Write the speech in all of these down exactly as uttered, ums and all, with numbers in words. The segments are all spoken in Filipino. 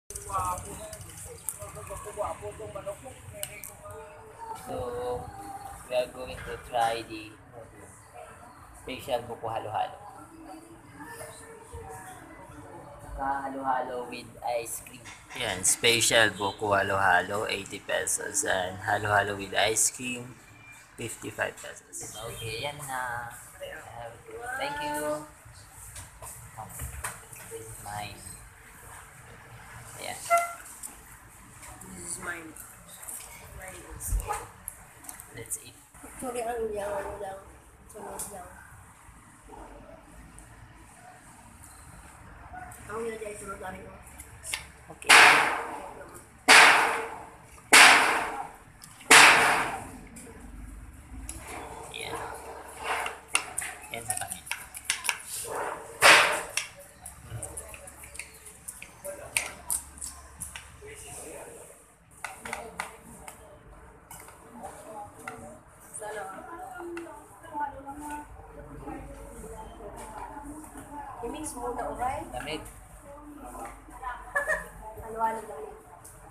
So, we are going to try the special buko halo-halo. Halo-halo with ice cream. Yan, special buko halo-halo, eighty pesos. And halo-halo with ice cream, fifty-five pesos. Okay, yan na. Thank you. This is mine. Ayan. This is mine. Mine is. Let's eat. Sorry, ano lang, ano lang. Sunod lang. Ako nila dyan, sunod lang ito. Okay. Yan. Yan sa kanya. I-mix muna, alright? Lamig. Halo-halo lang yun.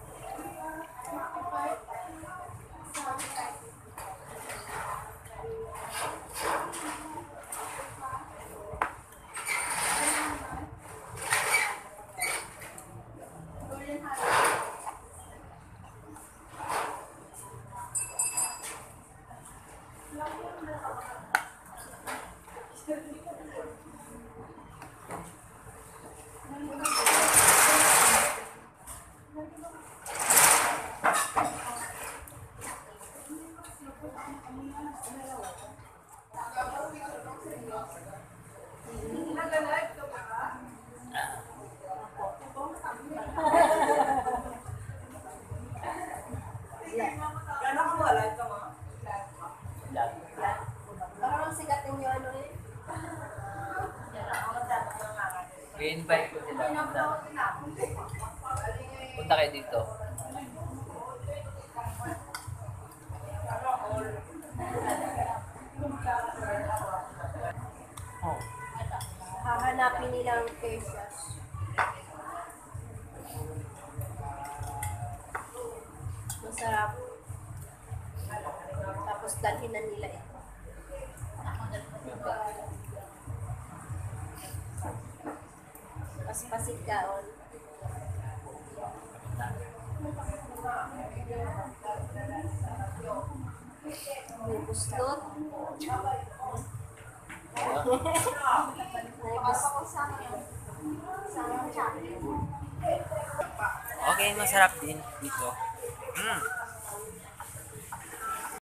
Parang sigatin nyo ano eh. I-invite ko sila. Punta. Punta kayo dito. Oh. Hahanapin nilang pesos. Masarap. Tapos dalhin na nila ito. Paspasit kaon. May buslot. May buslot. Okay, masarap din dito. Mm.